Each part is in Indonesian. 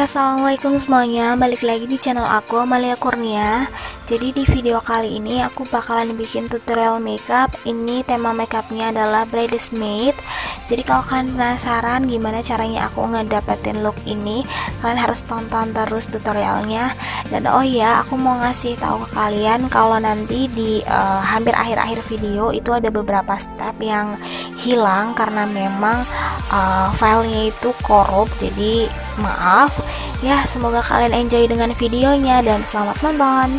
Assalamualaikum semuanya, balik lagi di channel aku, Amalia Kurnia. Jadi di video kali ini aku bakalan bikin tutorial makeup. Ini tema makeupnya adalah bridesmaid. Jadi kalau kalian penasaran gimana caranya aku ngedapetin look ini, kalian harus tonton terus tutorialnya. Dan oh iya, aku mau ngasih tahu ke kalian kalau nanti di hampir akhir-akhir video itu ada beberapa step yang hilang karena memang filenya itu korup. Jadi maaf ya, semoga kalian enjoy dengan videonya dan selamat nonton.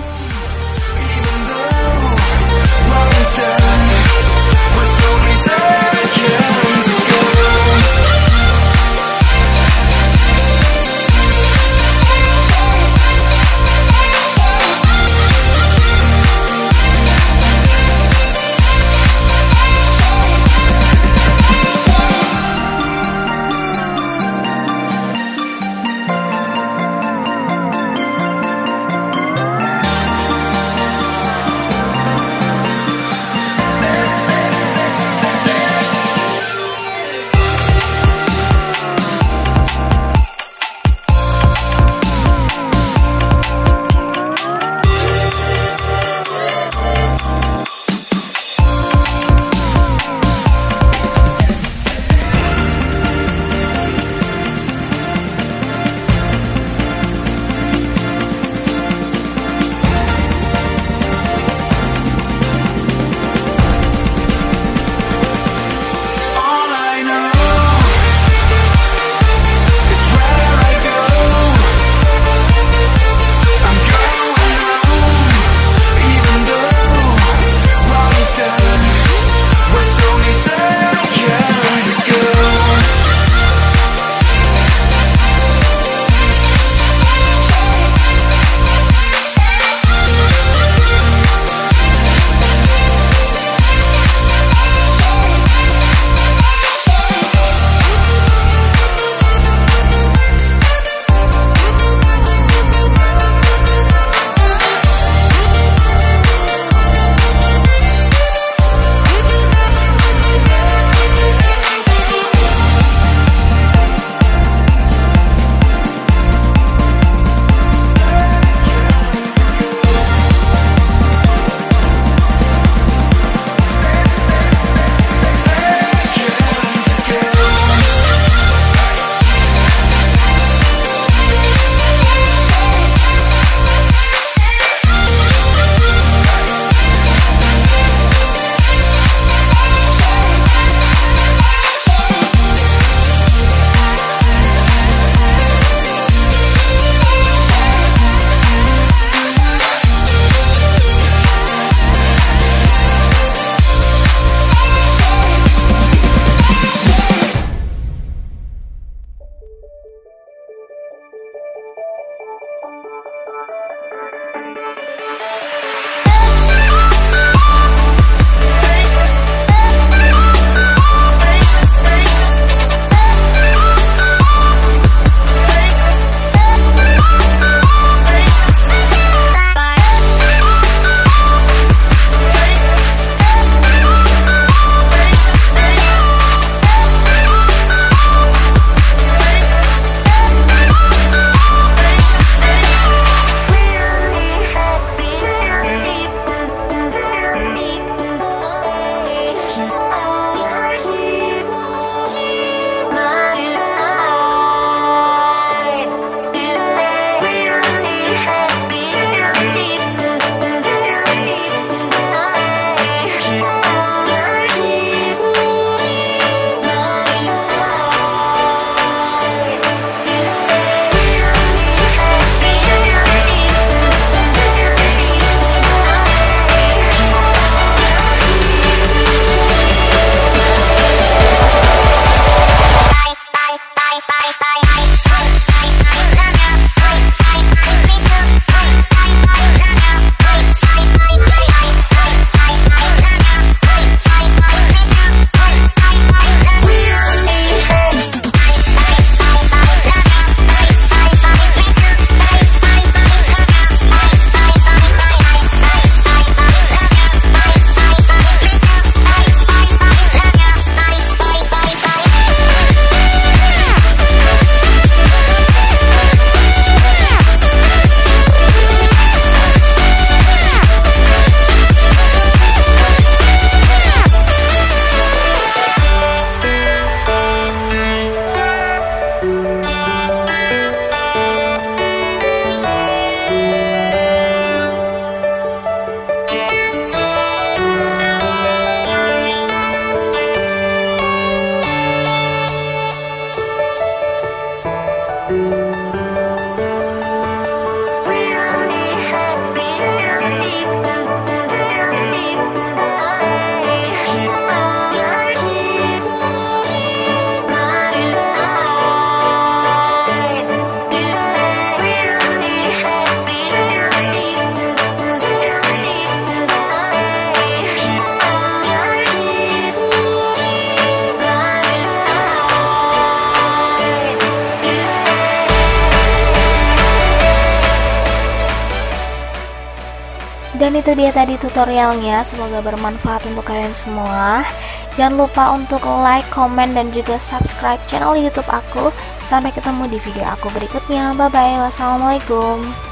Dan itu dia tadi tutorialnya, semoga bermanfaat untuk kalian semua. Jangan lupa untuk like, comment, dan juga subscribe channel YouTube aku. Sampai ketemu di video aku berikutnya. Bye bye. Wassalamualaikum.